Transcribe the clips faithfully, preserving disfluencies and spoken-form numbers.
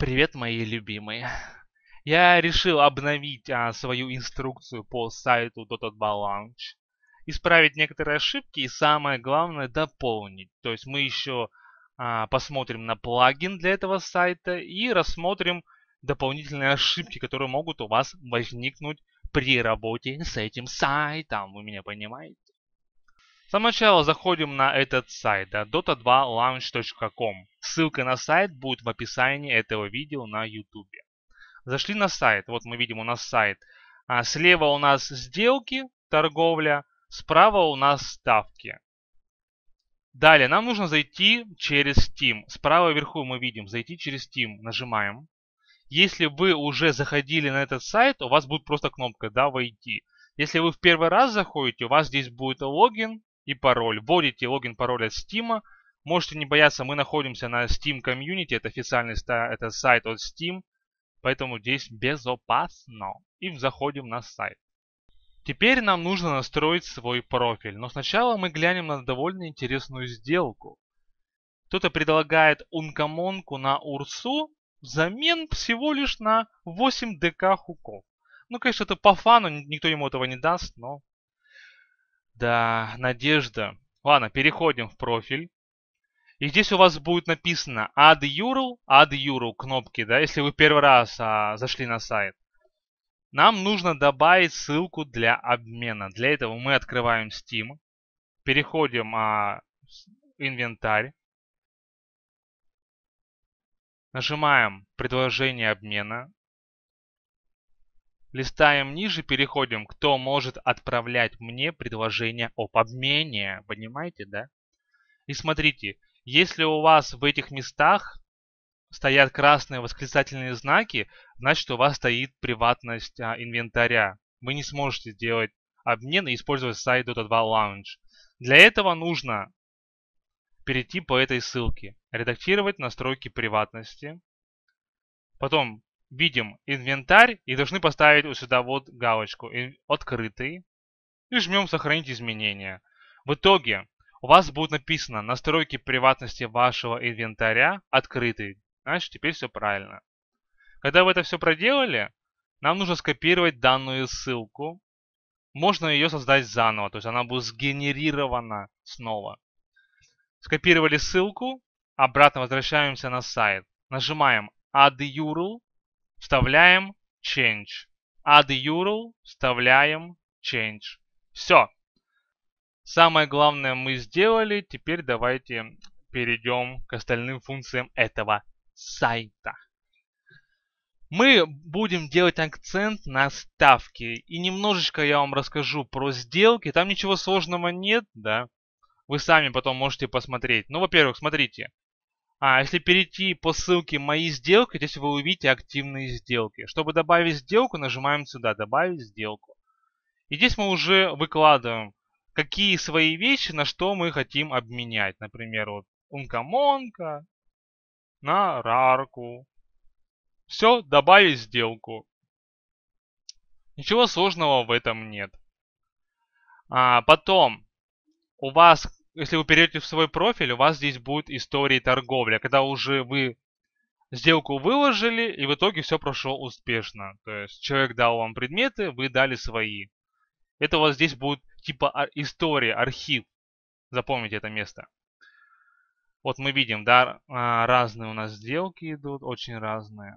Привет, мои любимые. Я решил обновить а, свою инструкцию по сайту Dotadball Launch, исправить некоторые ошибки и самое главное дополнить. То есть мы еще а, посмотрим на плагин для этого сайта и рассмотрим дополнительные ошибки, которые могут у вас возникнуть при работе с этим сайтом. Вы меня понимаете? Сначала заходим на этот сайт, да, dota2 launch точка com. Ссылка на сайт будет в описании этого видео на YouTube. Зашли на сайт, вот мы видим у нас сайт. А слева у нас сделки, торговля, справа у нас ставки. Далее нам нужно зайти через Steam. Справа вверху мы видим зайти через Steam. Нажимаем. Если вы уже заходили на этот сайт, у вас будет просто кнопка «Да, войти». Если вы в первый раз заходите, у вас здесь будет логин и пароль. Вводите логин, пароль от Steam. Можете не бояться, мы находимся на Steam Community. Это официальный это сайт от Steam. Поэтому здесь безопасно. И заходим на сайт. Теперь нам нужно настроить свой профиль. Но сначала мы глянем на довольно интересную сделку. Кто-то предлагает ункомонку на Урсу взамен всего лишь на восемь ДК хуков. Ну, конечно, это по фану, никто ему этого не даст, но... Да, надежда. Ладно, переходим в профиль. И здесь у вас будет написано Add ю ар эл, Add ю ар эл кнопки, да, если вы первый раз а, зашли на сайт. Нам нужно добавить ссылку для обмена. Для этого мы открываем Steam, переходим а, в инвентарь, нажимаем предложение обмена, листаем ниже, переходим, кто может отправлять мне предложение об обмене. Понимаете, да? И смотрите, если у вас в этих местах стоят красные восклицательные знаки, значит у вас стоит приватность а, инвентаря. Вы не сможете сделать обмен и использовать сайт Dota2 Launch. Для этого нужно перейти по этой ссылке, редактировать настройки приватности. Потом видим инвентарь и должны поставить вот сюда вот галочку «Открытый» и жмем «Сохранить изменения». В итоге у вас будет написано «Настройки приватности вашего инвентаря открыты». Значит, теперь все правильно. Когда вы это все проделали, нам нужно скопировать данную ссылку. Можно ее создать заново, то есть она будет сгенерирована снова. Скопировали ссылку, обратно возвращаемся на сайт. Нажимаем Add ю ар эл, вставляем Change. Add ю ар эл, вставляем Change. Все. Самое главное мы сделали. Теперь давайте перейдем к остальным функциям этого сайта. Мы будем делать акцент на ставки. И немножечко я вам расскажу про сделки. Там ничего сложного нет, да. Вы сами потом можете посмотреть. Ну, во-первых, смотрите. А если перейти по ссылке «Мои сделки», здесь вы увидите активные сделки. Чтобы добавить сделку, нажимаем сюда «Добавить сделку». И здесь мы уже выкладываем, какие свои вещи, на что мы хотим обменять. Например, вот ункомонка на рарку. Все, добавить сделку. Ничего сложного в этом нет. А потом, у вас, если вы перейдете в свой профиль, у вас здесь будет история торговли. Когда уже вы сделку выложили, и в итоге все прошло успешно. То есть человек дал вам предметы, вы дали свои. Это у вас здесь будет типа история, архив. Запомните это место. Вот мы видим, да, разные у нас сделки идут, очень разные.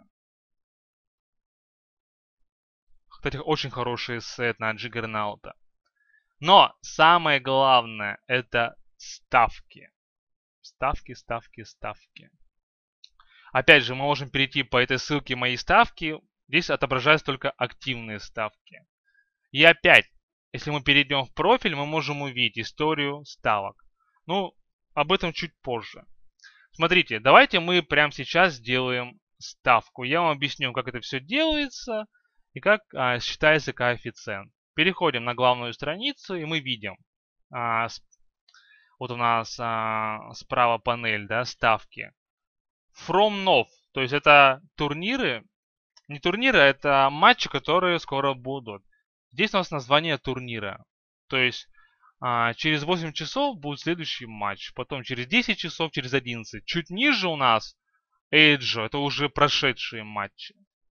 Кстати, очень хороший сет на Джиггернаута. Но самое главное это ставки. Ставки, ставки, ставки. Опять же, мы можем перейти по этой ссылке «Мои ставки». Здесь отображаются только активные ставки. И опять, если мы перейдем в профиль, мы можем увидеть историю ставок. Ну, об этом чуть позже. Смотрите, давайте мы прямо сейчас сделаем ставку. Я вам объясню, как это все делается и как а, считается коэффициент. Переходим на главную страницу, и мы видим. А, вот у нас а, справа панель, да, ставки. From Nov, то есть это турниры, не турниры, это матчи, которые скоро будут. Здесь у нас название турнира. То есть а, через восемь часов будет следующий матч. Потом через десять часов, через одиннадцать. Чуть ниже у нас Эйджо. Это уже прошедшие матчи.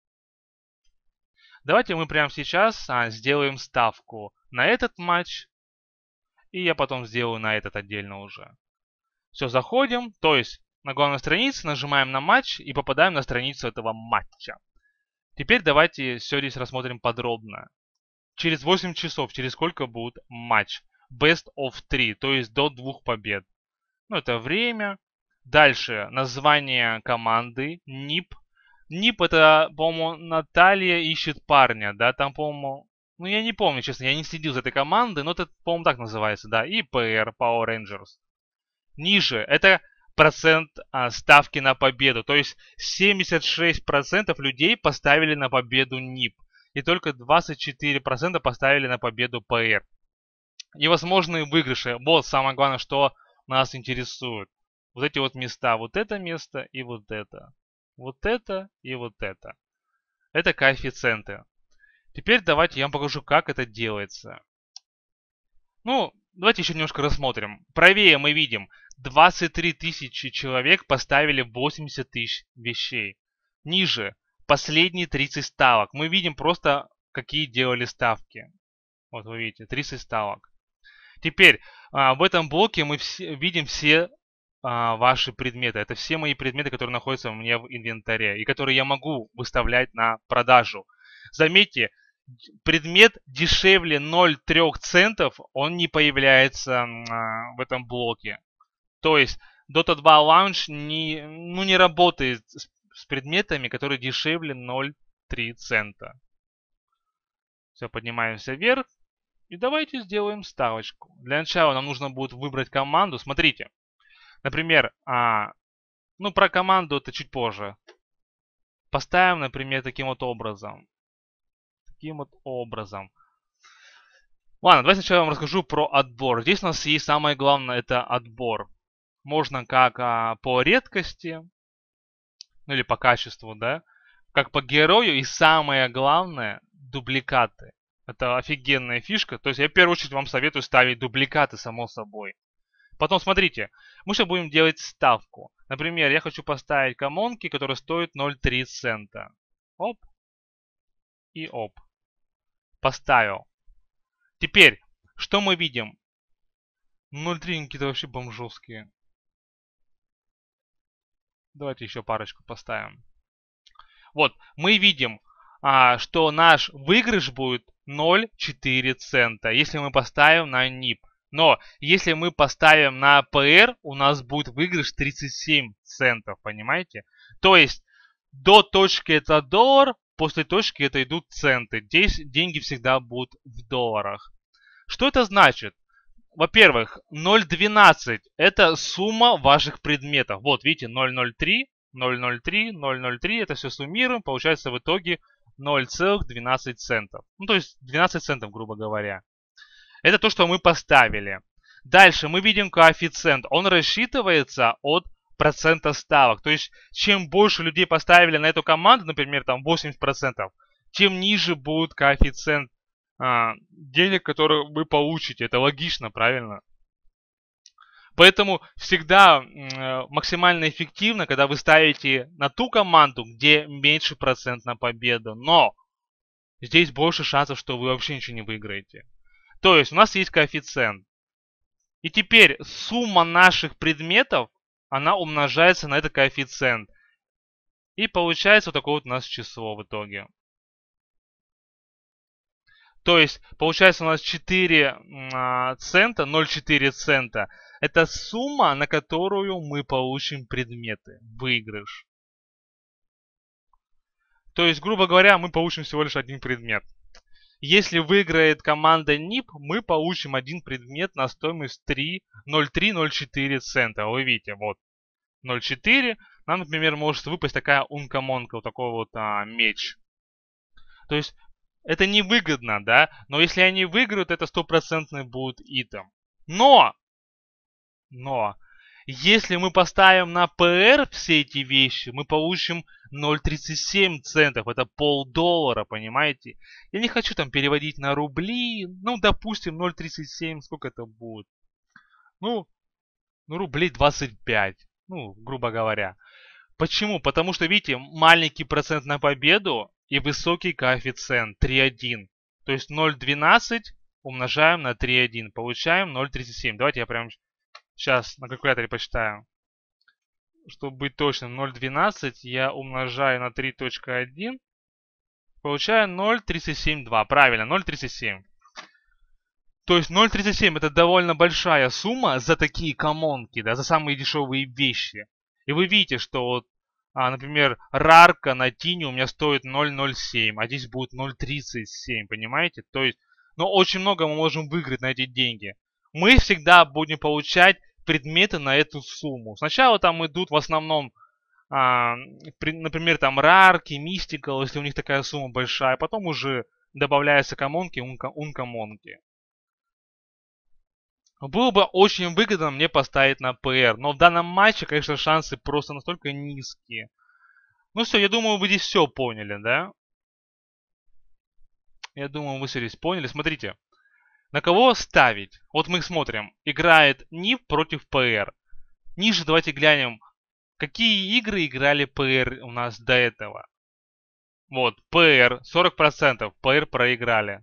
Давайте мы прямо сейчас а, сделаем ставку на этот матч. И я потом сделаю на этот отдельно уже. Все, заходим. То есть на главной странице нажимаем на матч и попадаем на страницу этого матча. Теперь давайте все здесь рассмотрим подробно. Через восемь часов, через сколько будет матч? Best of три, то есть до двух побед. Ну, это время. Дальше название команды, нип. нип это, по-моему, Наталья ищет парня, да, там, по-моему... Ну, я не помню, честно, я не следил за этой командой, но это, по-моему, так называется, да. И пэ эр, Power Rangers. Ниже, это процент а, ставки на победу. То есть семьдесят шесть процентов людей поставили на победу нип. И только двадцать четыре процента поставили на победу пэ эр. Невозможные выигрыши. Вот самое главное, что нас интересует. Вот эти вот места. Вот это место и вот это. Вот это и вот это. Это коэффициенты. Теперь давайте я вам покажу, как это делается. Ну, давайте еще немножко рассмотрим. Правее мы видим, двадцать три тысячи человек поставили восемьдесят тысяч вещей. Ниже, последние тридцать ставок. Мы видим просто, какие делали ставки. Вот вы видите, тридцать ставок. Теперь, в этом блоке мы все, видим все а, ваши предметы. Это все мои предметы, которые находятся у меня в инвентаре. И которые я могу выставлять на продажу. Заметьте, предмет дешевле ноль целых три центов, он не появляется а, в этом блоке. То есть, Dota два Launch не, ну, не работает с, с предметами, которые дешевле ноль целых три цента. Все, поднимаемся вверх. И давайте сделаем ставочку. Для начала нам нужно будет выбрать команду. Смотрите. Например, а, ну про команду это чуть позже. Поставим, например, таким вот образом. Таким вот образом. Ладно, давайте сначала я вам расскажу про отбор. Здесь у нас есть самое главное, это отбор. Можно как а, по редкости, ну или по качеству, да, как по герою. И самое главное, дубликаты. Это офигенная фишка. То есть я в первую очередь вам советую ставить дубликаты, само собой. Потом смотрите, мы сейчас будем делать ставку. Например, я хочу поставить коммонки, которые стоят ноль целых три цента. Оп. И оп. Поставил. Теперь, что мы видим? ноль целых три какие-то вообще бомжовские. Давайте еще парочку поставим. Вот, мы видим, а, что наш выигрыш будет ноль целых четыре цента, если мы поставим на нип. Но если мы поставим на пэ эр, у нас будет выигрыш тридцать семь центов, понимаете? То есть до точки это доллар, после точки это идут центы. Здесь деньги всегда будут в долларах. Что это значит? Во-первых, ноль целых двенадцать это сумма ваших предметов. Вот, видите, ноль целых ноль три, ноль целых ноль три, ноль целых ноль три, это все суммируем, получается в итоге ноль целых двенадцать центов. Ну, то есть двенадцать центов, грубо говоря. Это то, что мы поставили. Дальше мы видим коэффициент. Он рассчитывается от процента ставок. То есть, чем больше людей поставили на эту команду, например, там восемьдесят процентов, тем ниже будет коэффициент а, денег, которые вы получите. Это логично, правильно? Поэтому всегда э, максимально эффективно, когда вы ставите на ту команду, где меньше процент на победу. Но здесь больше шансов, что вы вообще ничего не выиграете. То есть у нас есть коэффициент. И теперь сумма наших предметов, она умножается на этот коэффициент. И получается вот такое вот у нас число в итоге. То есть получается у нас четыре цента, ноль целых четыре цента. Это сумма, на которую мы получим предметы. Выигрыш. То есть, грубо говоря, мы получим всего лишь один предмет. Если выиграет команда нип, мы получим один предмет на стоимость ноль целых три ноль четыре цента. Вы видите, вот ноль целых четыре. Нам, например, может выпасть такая ункомонка, вот такой вот а, меч. То есть это невыгодно, да? Но если они выиграют, это стопроцентный будет итем. Но! Но! Если мы поставим на пэ эр все эти вещи, мы получим ноль целых тридцать семь центов. Это полдоллара, понимаете? Я не хочу там переводить на рубли. Ну, допустим, ноль целых тридцать семь. Сколько это будет? Ну, ну рублей двадцать пять. Ну, грубо говоря. Почему? Потому что, видите, маленький процент на победу и высокий коэффициент три целых одна десятая. То есть ноль целых двенадцать сотых умножаем на три целых одна десятая. Получаем ноль целых тридцать семь. Давайте я прямо сейчас на калькуляторе посчитаю. Чтобы быть точным, ноль целых двенадцать я умножаю на три целых одна. Получаю ноль целых тридцать семь два. Правильно, ноль целых тридцать семь. То есть ноль целых тридцать семь это довольно большая сумма за такие коммонки, да, за самые дешевые вещи. И вы видите, что вот, а, например, рарка на тине у меня стоит ноль целых ноль семь, а здесь будет ноль целых тридцать семь, понимаете? То есть, ну, очень много мы можем выиграть на эти деньги. Мы всегда будем получать предметы на эту сумму. Сначала там идут в основном, а, при, например, там рарки, мистикал, если у них такая сумма большая. Потом уже добавляются коммонки, ункомонки. Было бы очень выгодно мне поставить на ПР, но в данном матче, конечно, шансы просто настолько низкие. Ну все, я думаю, вы здесь все поняли, да? Я думаю, вы все здесь поняли. Смотрите, на кого ставить? Вот мы смотрим, играет НИП против ПР. Ниже давайте глянем, какие игры играли ПР у нас до этого. Вот, ПР, сорок процентов, ПР проиграли.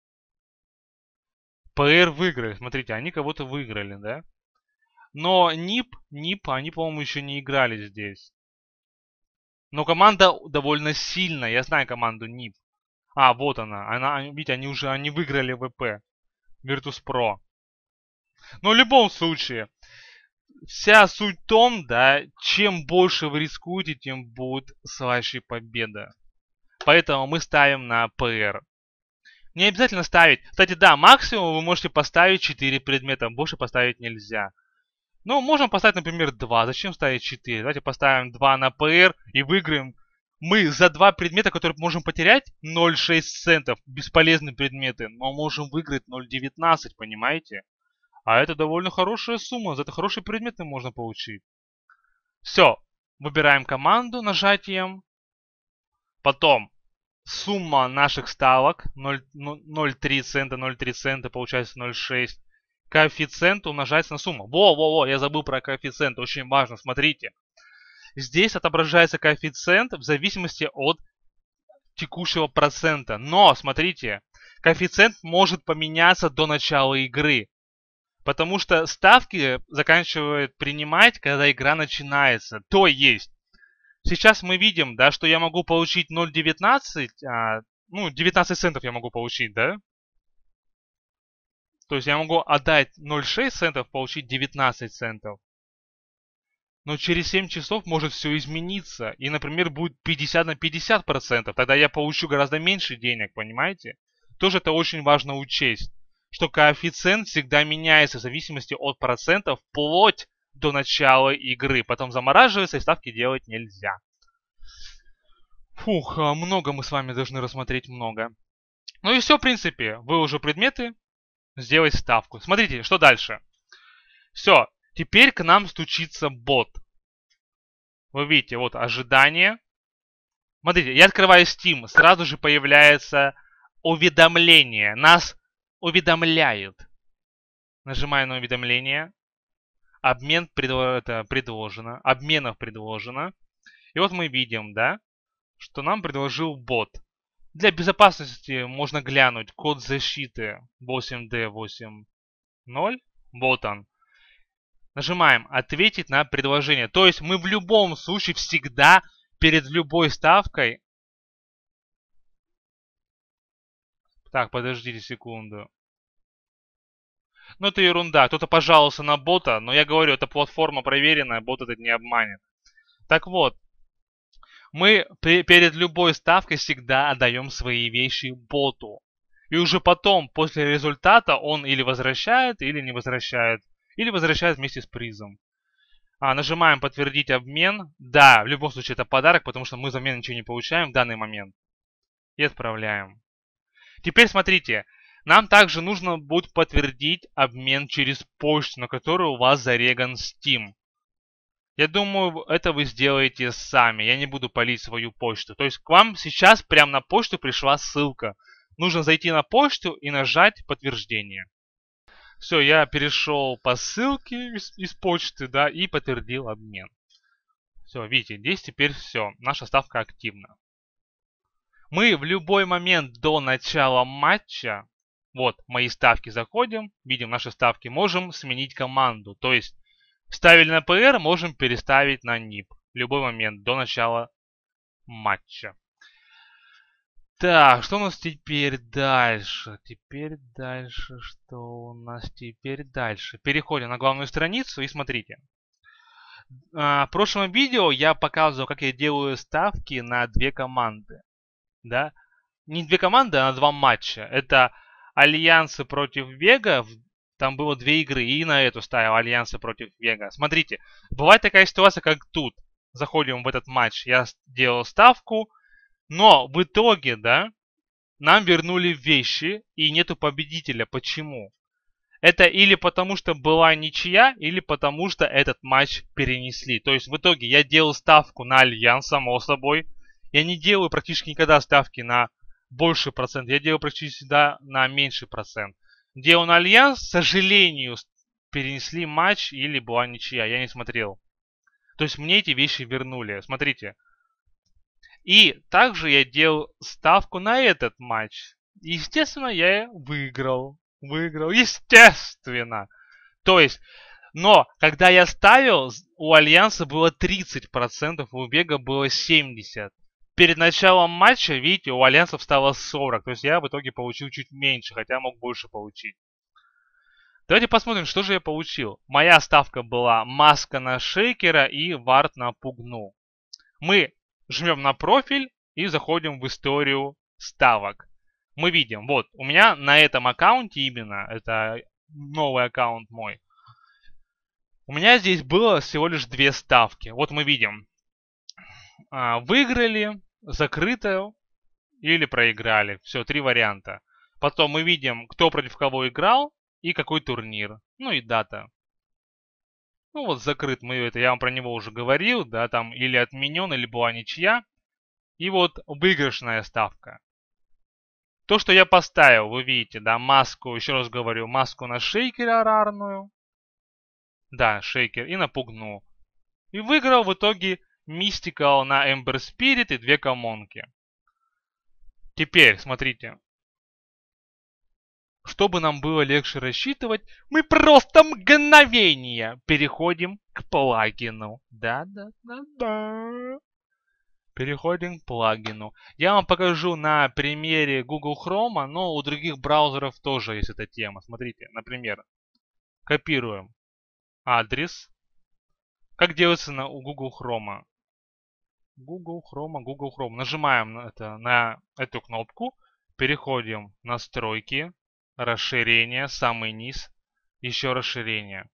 ПР выиграли, смотрите, они кого-то выиграли, да? Но НИП, НИП, они, по-моему, еще не играли здесь. Но команда довольно сильная. Я знаю команду НИП. А, вот она. она видите, они уже они выиграли ВП. Virtus.pro. Но в любом случае, вся суть в том, да, чем больше вы рискуете, тем будет слаще победа. Поэтому мы ставим на ПР. Не обязательно ставить. Кстати, да, максимум вы можете поставить четыре предмета. Больше поставить нельзя. Ну, можем поставить, например, два. Зачем ставить четыре? Давайте поставим два на ПР и выиграем. Мы за два предмета, которые можем потерять, ноль целых шесть центов. Бесполезные предметы. Но можем выиграть ноль целых девятнадцать, понимаете? А это довольно хорошая сумма. За это хорошие предметы можно получить. Все. Выбираем команду нажатием. Потом сумма наших ставок. ноль целых три цента, ноль целых три цента, получается ноль целых шесть. Коэффициент умножается на сумму. Во-во-во, я забыл про коэффициент, очень важно, смотрите. Здесь отображается коэффициент в зависимости от текущего процента. Но, смотрите, коэффициент может поменяться до начала игры. Потому что ставки заканчивают принимать, когда игра начинается. То есть, сейчас мы видим, да, что я могу получить ноль целых девятнадцать, а, ну, девятнадцать центов я могу получить, да? То есть я могу отдать ноль целых шесть центов, получить девятнадцать центов. Но через семь часов может все измениться. И, например, будет пятьдесят на пятьдесят процентов. Тогда я получу гораздо меньше денег, понимаете? Тоже это очень важно учесть. Что коэффициент всегда меняется в зависимости от процентов вплоть до начала игры. Потом замораживается и ставки делать нельзя. Фух, много мы с вами должны рассмотреть, много. Ну и все, в принципе. Вы уже предметы. Сделать ставку. Смотрите, что дальше. Все, теперь к нам стучится бот. Вы видите, вот ожидание. Смотрите, я открываю Steam, сразу же появляется уведомление. Нас уведомляют. Нажимаю на уведомление. Обмен предо... это предложено. Обменов предложено. И вот мы видим, да, что нам предложил бот. Для безопасности можно глянуть код защиты восемь дэ восемь ноль. Вот он. Нажимаем «Ответить на предложение». То есть мы в любом случае всегда перед любой ставкой... Так, подождите секунду. Ну это ерунда. Кто-то пожаловался на бота, но я говорю, это платформа проверенная, бот этот не обманет. Так вот. Мы перед любой ставкой всегда отдаем свои вещи боту. И уже потом, после результата, он или возвращает, или не возвращает. Или возвращает вместе с призом. А, нажимаем подтвердить обмен. Да, в любом случае это подарок, потому что мы взамен ничего не получаем в данный момент. И отправляем. Теперь смотрите. Нам также нужно будет подтвердить обмен через почту, на которую у вас зареган Steam. Я думаю, это вы сделаете сами. Я не буду палить свою почту. То есть к вам сейчас прямо на почту пришла ссылка. Нужно зайти на почту и нажать подтверждение. Все, я перешел по ссылке из, из почты, да, и подтвердил обмен. Все, видите, здесь теперь все. Наша ставка активна. Мы в любой момент до начала матча, вот мои ставки, заходим, видим наши ставки, можем сменить команду. То есть ставили на ПР, можем переставить на нип. В любой момент до начала матча. Так, что у нас теперь дальше? Теперь дальше, что у нас теперь дальше? Переходим на главную страницу и смотрите. В прошлом видео я показывал, как я делаю ставки на две команды. Да? Не две команды, а на два матча. Это Альянсы против Вега. Там было две игры, и на эту ставил Альянсы против Вега. Смотрите, бывает такая ситуация, как тут. Заходим в этот матч, я делал ставку, но в итоге, да, нам вернули вещи, и нету победителя. Почему? Это или потому, что была ничья, или потому, что этот матч перенесли. То есть в итоге я делал ставку на Альянс, само собой. Я не делаю практически никогда ставки на больший процент. Я делаю практически всегда на меньший процент. Делал на Альянс, к сожалению, перенесли матч или была ничья. Я не смотрел. То есть мне эти вещи вернули. Смотрите. И также я делал ставку на этот матч. Естественно, я выиграл. Выиграл. Естественно. То есть, но когда я ставил, у Альянса было тридцать процентов, у Вега было семьдесят процентов. Перед началом матча, видите, у Альянсов стало сорок процентов. То есть я в итоге получил чуть меньше, хотя мог больше получить. Давайте посмотрим, что же я получил. Моя ставка была маска на Шейкера и вард на Пугну. Мы жмем на профиль и заходим в историю ставок. Мы видим, вот, у меня на этом аккаунте именно, это новый аккаунт мой, у меня здесь было всего лишь две ставки. Вот мы видим, выиграли, закрыто или проиграли. Все, три варианта. Потом мы видим, кто против кого играл и какой турнир. Ну и дата. Ну вот закрыт, мы это, я вам про него уже говорил, да, там или отменен, или была ничья. И вот выигрышная ставка. То, что я поставил, вы видите, да, маску, еще раз говорю, маску на Шейкера рарную. Да, Шейкер, и на Пугну. И выиграл в итоге Mystical на Ember Spirit и две коммонки. Теперь, смотрите. Чтобы нам было легче рассчитывать, мы просто мгновение переходим к плагину. Да-да-да-да. Переходим к плагину. Я вам покажу на примере Google Chrome, но у других браузеров тоже есть эта тема. Смотрите, например, копируем адрес. Как делается на, у Google Chrome? Google Chrome, Google Chrome. Нажимаем на, это, на эту кнопку. Переходим в настройки. Расширение, самый низ. Еще расширение.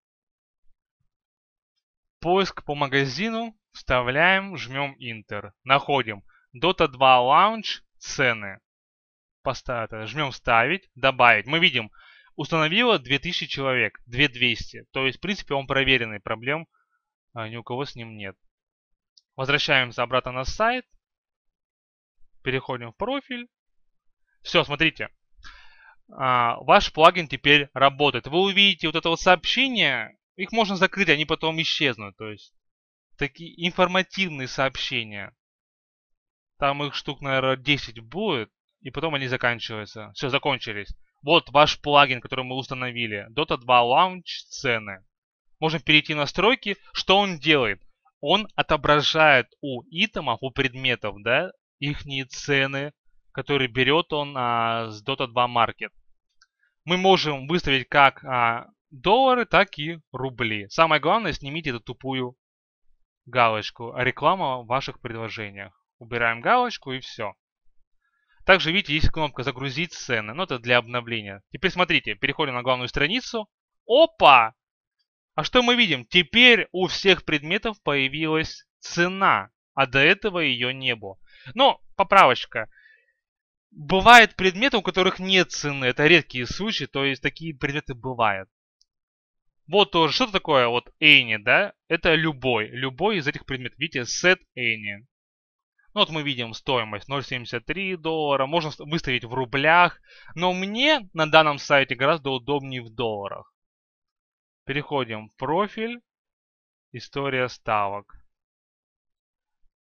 Поиск по магазину. Вставляем, жмем Enter. Находим Dota два Launch, цены. Поставить, жмем ставить, добавить. Мы видим, установило две тысячи человек, две тысячи двести. То есть, в принципе, он проверенный, проблем а, ни у кого с ним нет. Возвращаемся обратно на сайт. Переходим в профиль. Все, смотрите. А, ваш плагин теперь работает. Вы увидите вот это вот сообщение. Их можно закрыть, они потом исчезнут. То есть, такие информативные сообщения. Там их штук, наверное, десять будет. И потом они заканчиваются. Все, закончились. Вот ваш плагин, который мы установили. Dota два Launch, цены. Можем перейти в настройки. Что он делает? Он отображает у итемов, у предметов, да, ихние цены, которые берет он а, с Dota два Market. Мы можем выставить как а, доллары, так и рубли. Самое главное, снимите эту тупую галочку. Реклама в ваших предложениях. Убираем галочку и все. Также, видите, есть кнопка «Загрузить цены». Ну, это для обновления. Теперь смотрите, переходим на главную страницу. Опа! А что мы видим? Теперь у всех предметов появилась цена, а до этого ее не было. Но, поправочка. Бывают предметы, у которых нет цены. Это редкие случаи, то есть такие предметы бывают. Вот тоже, что такое вот any, да? Это любой, любой из этих предметов. Видите, set any. Ну, вот мы видим стоимость ноль целых семьдесят три доллара. Можно выставить в рублях. Но мне на данном сайте гораздо удобнее в долларах. Переходим в профиль. История ставок.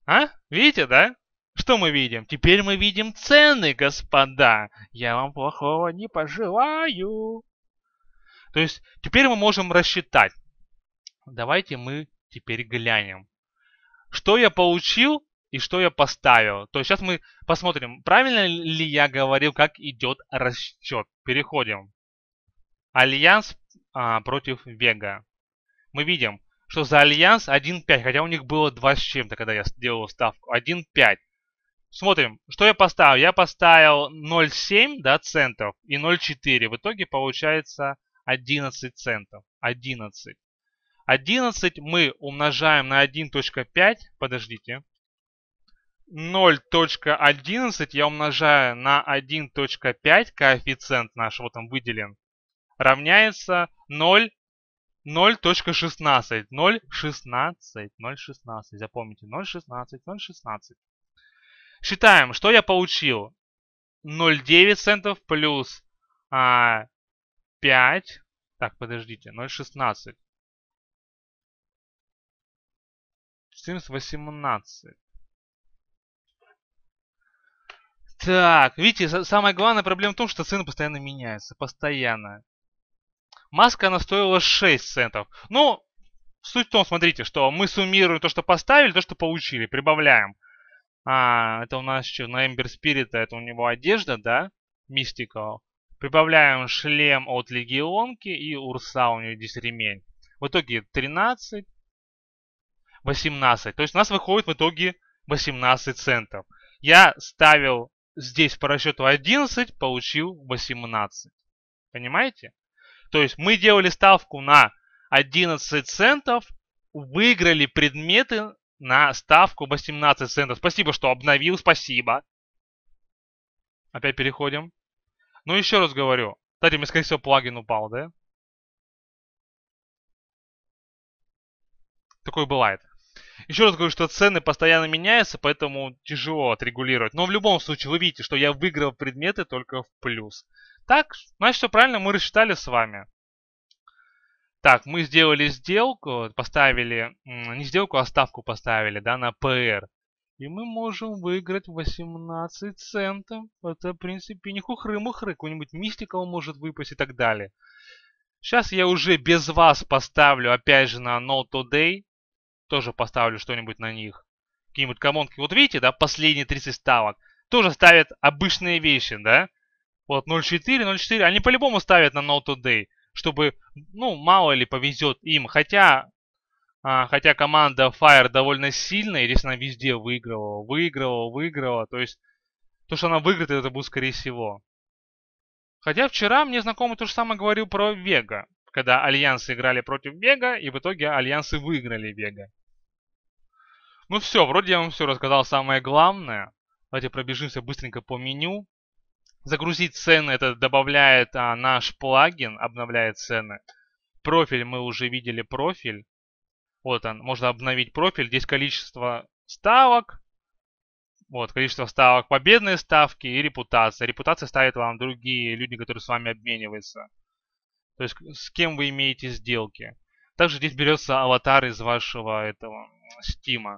А? Видите, да? Что мы видим? Теперь мы видим цены, господа. Я вам плохого не пожелаю. То есть теперь мы можем рассчитать. Давайте мы теперь глянем. Что я получил и что я поставил. То есть сейчас мы посмотрим, правильно ли я говорил, как идет расчет. Переходим. Альянс а, против Вега. Мы видим, что за Альянс один пять, хотя у них было два с чем-то, когда я сделал ставку. один пять. Смотрим, что я поставил. Я поставил ноль семь, да, центов и ноль четыре. В итоге получается одиннадцать центов. одиннадцать. одиннадцать мы умножаем на один точка пять. Подождите. ноль точка одиннадцать я умножаю на один точка пять. Коэффициент наш, вот он выделен. Равняется ноль. ноль точка шестнадцать. ноль шестнадцать. ноль шестнадцать. Запомните. ноль шестнадцать. ноль шестнадцать. Считаем, что я получил. ноль девять центов плюс а, пять. Так, подождите. ноль шестнадцать. четырнадцать восемнадцать. Так, видите, самая главная проблема в том, что цены постоянно меняются. Постоянно. Маска, она стоила шесть центов. Ну, суть в том, смотрите, что мы суммируем то, что поставили, то, что получили. Прибавляем. А, это у нас что, на Ember Spirit, это у него одежда, да? Mystical. Прибавляем шлем от Легионки и Урса, у нее здесь ремень. В итоге тринадцать, восемнадцать. То есть у нас выходит в итоге восемнадцать центов. Я ставил здесь по расчету одиннадцать, получил восемнадцать. Понимаете? То есть мы делали ставку на одиннадцать центов, выиграли предметы на ставку восемнадцать центов. Спасибо, что обновил, спасибо. Опять переходим. Ну, еще раз говорю. Кстати, мне, скорее всего, плагин упал, да? Такое бывает. Еще раз говорю, что цены постоянно меняются, поэтому тяжело отрегулировать. Но в любом случае, вы видите, что я выиграл предметы только в плюс. Так, значит, все правильно мы рассчитали с вами. Так, мы сделали сделку, поставили, не сделку, а ставку поставили, да, на ПР. И мы можем выиграть восемнадцать центов. Это, в принципе, не хухры-мухры, какой-нибудь мистикал может выпасть и так далее. Сейчас я уже без вас поставлю, опять же, на No Today. Тоже поставлю что-нибудь на них. Какие-нибудь комонки. Вот видите, да, последние тридцать ставок. Тоже ставят обычные вещи, да. Вот ноль четыре, ноль четыре. Они по-любому ставят на No Today. Чтобы, ну, мало ли повезет им. Хотя, а, хотя команда Fire довольно сильная. И здесь она везде выигрывала, выигрывала, выигрывала. То есть, то, что она выиграет, это будет скорее всего. Хотя вчера мне знакомый то же самое говорил про Вега. Когда альянсы играли против Вега, и в итоге альянсы выиграли Вега. Ну все, вроде я вам все рассказал самое главное. Давайте пробежимся быстренько по меню. Загрузить цены, это добавляет а, наш плагин, обновляет цены. Профиль, мы уже видели профиль. Вот он, можно обновить профиль. Здесь количество ставок. Вот, количество ставок, победные ставки и репутация. Репутация ставит вам другие люди, которые с вами обмениваются. То есть с кем вы имеете сделки. Также здесь берется аватар из вашего этого Стима.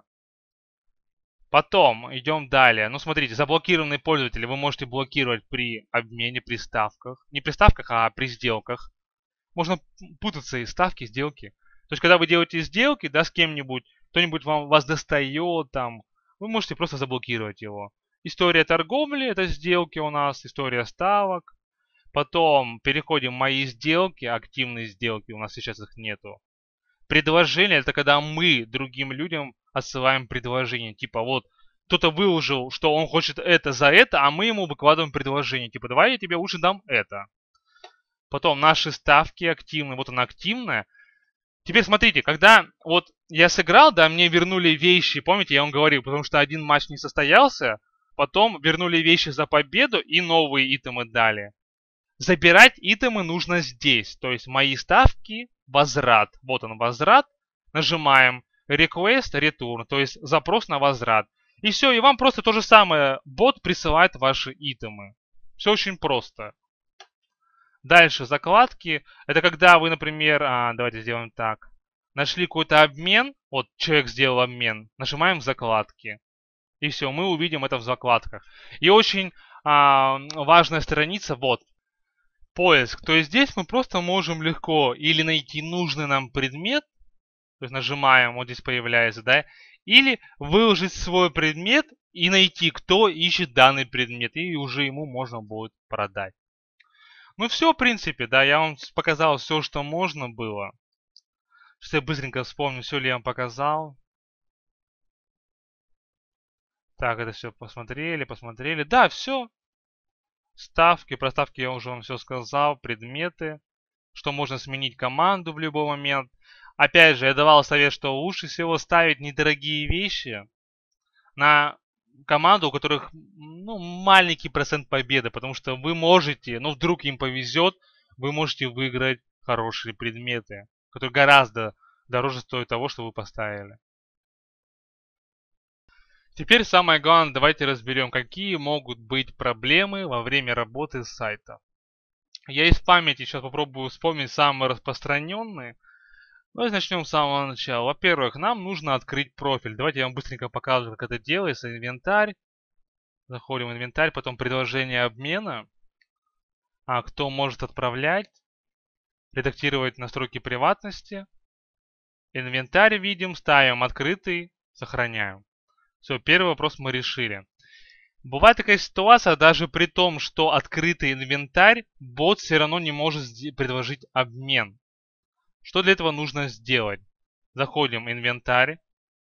Потом идем далее. Ну смотрите, заблокированные пользователи вы можете блокировать при обмене, при ставках. Не при ставках, а при сделках. Можно путаться и ставки, и сделки. То есть когда вы делаете сделки, да, с кем-нибудь, кто-нибудь вам вас достает там, вы можете просто заблокировать его. История торговли, это сделки у нас, история ставок. Потом переходим в мои сделки, активные сделки, у нас сейчас их нету. Предложение, это когда мы другим людям отсылаем предложение. Типа вот, кто-то выложил, что он хочет это за это, а мы ему выкладываем предложение. Типа, давай я тебе лучше дам это. Потом наши ставки активные, вот она активная. Теперь смотрите, когда вот я сыграл, да, мне вернули вещи, помните, я вам говорил, потому что один матч не состоялся, потом вернули вещи за победу и новые итемы дали. Забирать итемы нужно здесь, то есть мои ставки, возврат. Вот он, возврат. Нажимаем Request Return, то есть запрос на возврат. И все, и вам просто то же самое, бот присылает ваши итемы. Все очень просто. Дальше закладки. Это когда вы, например, а, давайте сделаем так. нашли какой-то обмен, вот человек сделал обмен, нажимаем закладки. И все, мы увидим это в закладках. И очень а, важная страница, вот, поиск. То есть здесь мы просто можем легко или найти нужный нам предмет, то есть нажимаем, вот здесь появляется, да, или выложить свой предмет и найти, кто ищет данный предмет, и уже ему можно будет продать. Ну все, в принципе, да, я вам показал все, что можно было. Сейчас я быстренько вспомню, все ли я вам показал. Так, это все посмотрели, посмотрели. Да, все. Ставки, про ставки я уже вам все сказал. Предметы. Что можно сменить команду в любой момент. Опять же, я давал совет, что лучше всего ставить недорогие вещи на команду, у которых ну, маленький процент победы. Потому что вы можете, ну вдруг им повезет, вы можете выиграть хорошие предметы, которые гораздо дороже стоят того, что вы поставили. Теперь самое главное, давайте разберем, какие могут быть проблемы во время работы с сайтом. Я из памяти сейчас попробую вспомнить самые распространенные. Давайте начнем с самого начала. Во-первых, нам нужно открыть профиль. Давайте я вам быстренько покажу, как это делается. Инвентарь. Заходим в инвентарь, потом предложение обмена. А кто может отправлять. Редактировать настройки приватности. Инвентарь видим, ставим открытый, сохраняем. Все, первый вопрос мы решили. Бывает такая ситуация, даже при том, что открытый инвентарь, бот все равно не может предложить обмен. Что для этого нужно сделать? Заходим в инвентарь,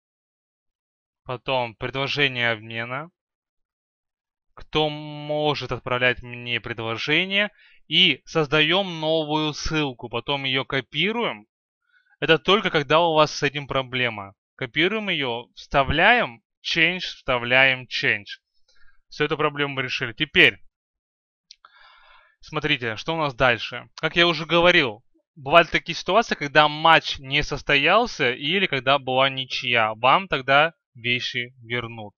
потом предложение обмена. Кто может отправлять мне предложение? И создаем новую ссылку, потом ее копируем. Это только когда у вас с этим проблема. Копируем ее, вставляем. Change, вставляем change. Всю эту проблему мы решили. Теперь, смотрите, что у нас дальше. Как я уже говорил, бывают такие ситуации, когда матч не состоялся или когда была ничья. Вам тогда вещи вернут.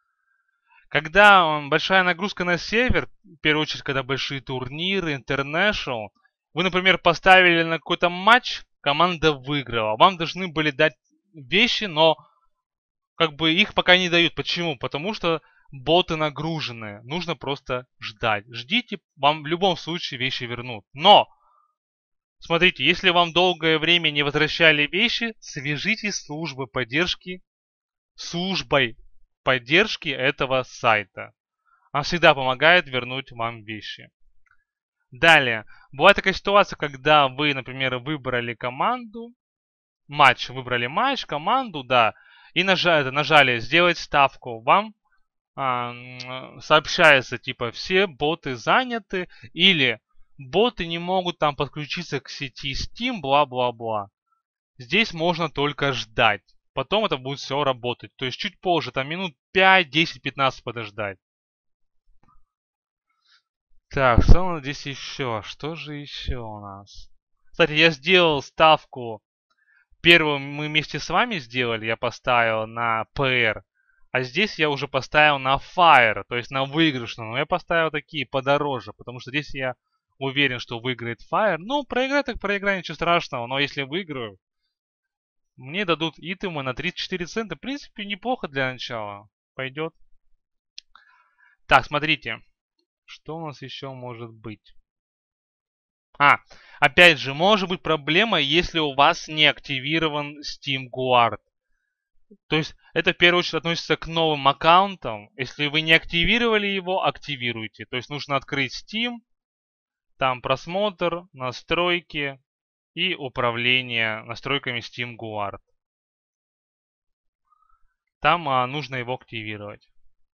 Когда большая нагрузка на сервер, в первую очередь, когда большие турниры, International, вы, например, поставили на какой-то матч, команда выиграла. Вам должны были дать вещи, но как бы их пока не дают. Почему? Потому что боты нагружены. Нужно просто ждать. Ждите, вам в любом случае вещи вернут. Но, смотрите, если вам долгое время не возвращали вещи, свяжитесь с службой поддержки, службой поддержки этого сайта. Она всегда помогает вернуть вам вещи. Далее, бывает такая ситуация, когда вы, например, выбрали команду, матч, выбрали матч, команду, да, и нажали, нажали сделать ставку, вам а, сообщается типа все боты заняты или боты не могут там подключиться к сети Steam, бла-бла-бла. Здесь можно только ждать. Потом это будет все работать. То есть чуть позже, там минут пять, десять, пятнадцать подождать. Так, что у нас здесь еще? Что же еще у нас? Кстати, я сделал ставку. Первую мы вместе с вами сделали, я поставил на пи эр. А здесь я уже поставил на Fire, то есть на выигрышную. Но я поставил такие подороже, потому что здесь я уверен, что выиграет Fire. Ну, проиграть так проиграть, ничего страшного. Но если выиграю, мне дадут итемы на тридцать четыре цента. В принципе, неплохо для начала. Пойдет. Так, смотрите. Что у нас еще может быть? А, опять же, может быть проблема, если у вас не активирован Steam Guard. То есть это в первую очередь относится к новым аккаунтам. Если вы не активировали его, активируйте. То есть нужно открыть Steam, там просмотр, настройки и управление настройками Steam Guard. Там а, нужно его активировать.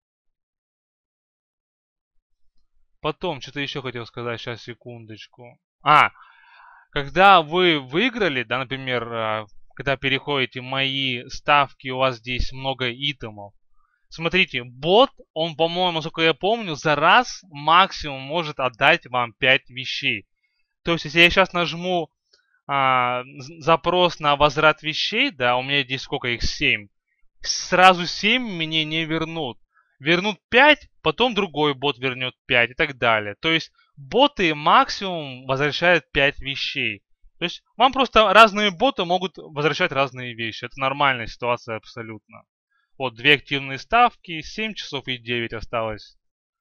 Потом, что-то еще хотел сказать, сейчас, секундочку. А, когда вы выиграли, да, например, когда переходите мои ставки, у вас здесь много итемов. Смотрите, бот, он, по-моему, насколько я помню, за раз максимум может отдать вам пять вещей. То есть, если я сейчас нажму а, запрос на возврат вещей, да, у меня здесь сколько их, семь. Сразу семь мне не вернут. Вернут пять, потом другой бот вернет пять и так далее. То есть боты максимум возвращают пять вещей. То То есть вам просто разные боты могут возвращать разные вещи. Это нормальная ситуация абсолютно. Вот две активные ставки, семь часов и девять осталось.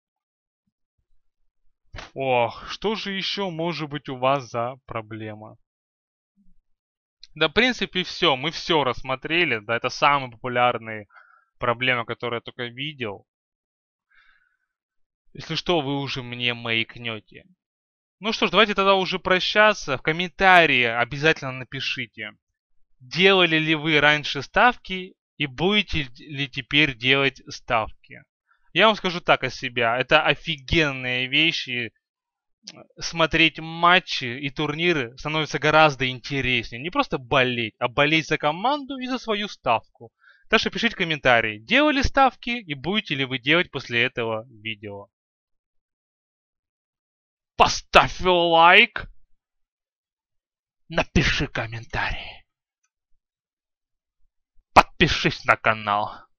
Ох, что же еще может быть у вас за проблема? Да, в принципе, все. Мы все рассмотрели. Да, это самые популярные проблемы, которые я только видел. Если что, вы уже мне маякнете. Ну что ж, давайте тогда уже прощаться. В комментарии обязательно напишите, делали ли вы раньше ставки и будете ли теперь делать ставки. Я вам скажу так о себя. Это офигенные вещи. Смотреть матчи и турниры становится гораздо интереснее. Не просто болеть, а болеть за команду и за свою ставку. Так что пишите комментарии, делали ставки и будете ли вы делать после этого видео. Поставь лайк, напиши комментарий, подпишись на канал.